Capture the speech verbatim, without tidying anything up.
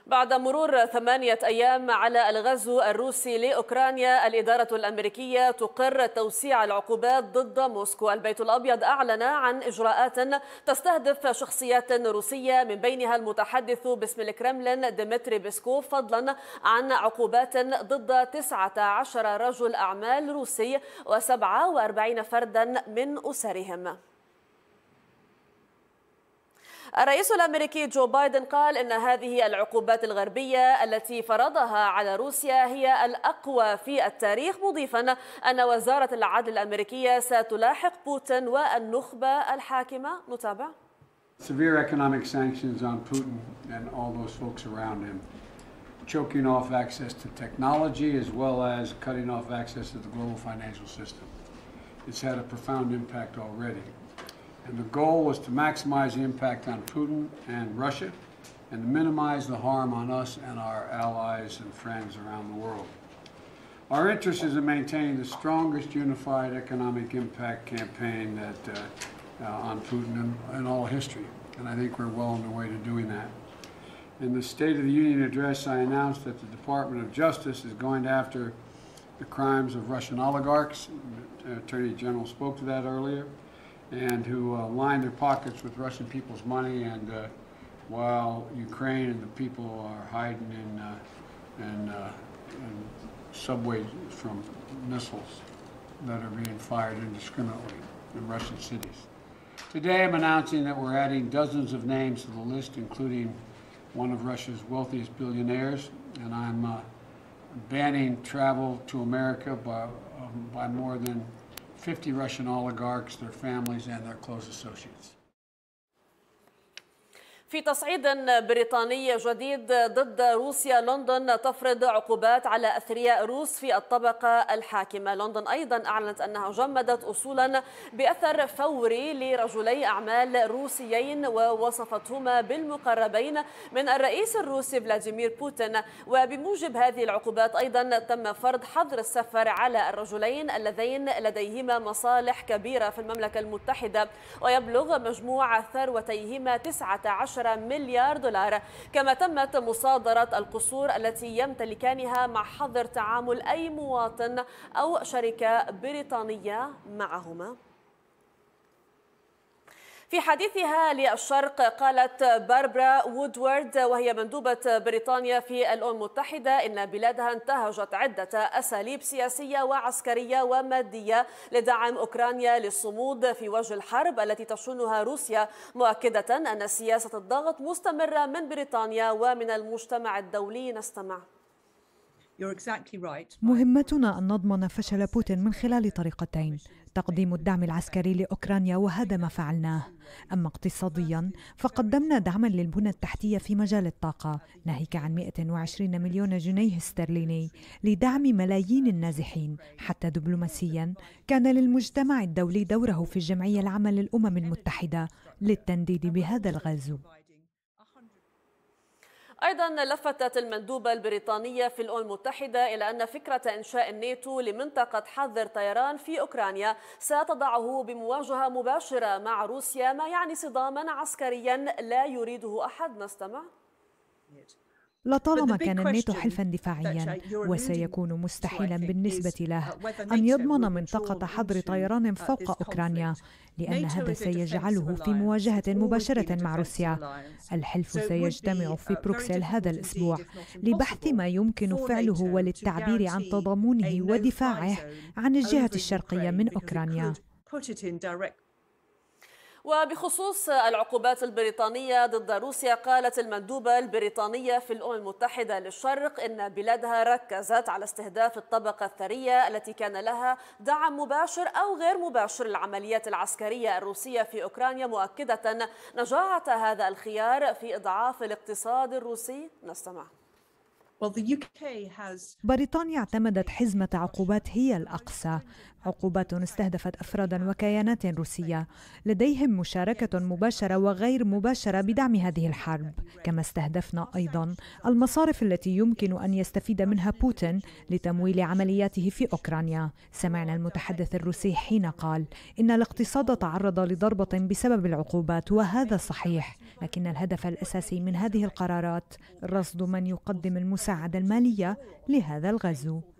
بعد مرور ثمانية أيام على الغزو الروسي لأوكرانيا، الإدارة الأمريكية تقر توسيع العقوبات ضد موسكو. البيت الأبيض أعلن عن إجراءات تستهدف شخصيات روسية من بينها المتحدث باسم الكرملين ديمتري بيسكوف، فضلا عن عقوبات ضد تسعة عشر رجل أعمال روسي وسبعة وأربعين فردا من أسرهم. الرئيس الأمريكي جو بايدن قال إن هذه العقوبات الغربية التي فرضها على روسيا هي الأقوى في التاريخ، مضيفا أن وزارة العدل الأمريكية ستلاحق بوتين والنخبة الحاكمة. نتابع. Severe economic sanctions on Putin and all those folks around him, choking off access to technology as well as cutting off access to the global financial system. It's had a profound impact already. And the goal was to maximize the impact on Putin and Russia and to minimize the harm on us and our allies and friends around the world. Our interest is in maintaining the strongest unified economic impact campaign that, uh, uh, on Putin in, in all history. And I think we're well on the way to doing that. In the State of the Union address, I announced that the Department of Justice is going after the crimes of Russian oligarchs. The Attorney General spoke to that earlier. And who uh, line their pockets with Russian people's money, and uh, while Ukraine and the people are hiding in, uh, in, uh, in subways from missiles that are being fired indiscriminately in Russian cities. Today I'm announcing that we're adding dozens of names to the list, including one of Russia's wealthiest billionaires, and I'm uh, banning travel to America by, um, by more than fifty Russian oligarchs, their families, and their close associates. في تصعيد بريطاني جديد ضد روسيا، لندن تفرض عقوبات على أثرياء روس في الطبقة الحاكمة. لندن أيضا أعلنت أنها جمدت أصولا بأثر فوري لرجلي أعمال روسيين ووصفتهما بالمقربين من الرئيس الروسي فلاديمير بوتين. وبموجب هذه العقوبات أيضا تم فرض حظر السفر على الرجلين اللذين لديهما مصالح كبيرة في المملكة المتحدة، ويبلغ مجموع ثروتيهما تسعة عشر مليار دولار. كما تمت مصادرة القصور التي يمتلكانها مع حظر تعامل أي مواطن أو شركة بريطانية معهما. في حديثها للشرق، قالت باربرا وودورد وهي مندوبة بريطانيا في الأمم المتحدة إن بلادها انتهجت عدة أساليب سياسية وعسكرية ومادية لدعم أوكرانيا للصمود في وجه الحرب التي تشنها روسيا، مؤكدة أن سياسة الضغط مستمرة من بريطانيا ومن المجتمع الدولي. نستمع. مهمتنا أن نضمن فشل بوتين من خلال طريقتين: تقديم الدعم العسكري لأوكرانيا وهذا ما فعلناه. أما اقتصاديا فقدمنا دعما للبنى التحتية في مجال الطاقة، ناهيك عن مئة وعشرين مليون جنيه استرليني لدعم ملايين النازحين. حتى دبلوماسيا كان للمجتمع الدولي دوره في الجمعية العامة للأمم المتحدة للتنديد بهذا الغزو. أيضا لفتت المندوبة البريطانية في الأمم المتحدة إلى أن فكرة إنشاء الناتو لمنطقة حظر طيران في أوكرانيا ستضعه بمواجهة مباشرة مع روسيا، ما يعني صداما عسكريا لا يريده أحد. نستمع. لطالما كان الناتو حلفا دفاعيا، وسيكون مستحيلا بالنسبة له أن يضمن منطقة حظر طيران فوق أوكرانيا، لأن هذا سيجعله في مواجهة مباشرة مع روسيا. الحلف سيجتمع في بروكسل هذا الأسبوع لبحث ما يمكن فعله وللتعبير عن تضامنه ودفاعه عن الجهة الشرقية من أوكرانيا. وبخصوص العقوبات البريطانية ضد روسيا، قالت المندوبة البريطانية في الأمم المتحدة للشرق إن بلادها ركزت على استهداف الطبقة الثرية التي كان لها دعم مباشر أو غير مباشر للعمليات العسكرية الروسية في أوكرانيا، مؤكدة نجاعة هذا الخيار في إضعاف الاقتصاد الروسي. نستمع. بريطانيا اعتمدت حزمة عقوبات هي الأقصى، عقوبات استهدفت أفرادا وكيانات روسية لديهم مشاركة مباشرة وغير مباشرة بدعم هذه الحرب، كما استهدفنا أيضا المصارف التي يمكن أن يستفيد منها بوتين لتمويل عملياته في أوكرانيا. سمعنا المتحدث الروسي حين قال إن الاقتصاد تعرض لضربة بسبب العقوبات، وهذا صحيح، لكن الهدف الأساسي من هذه القرارات رصد من يقدم المساعدة المالية لهذا الغزو.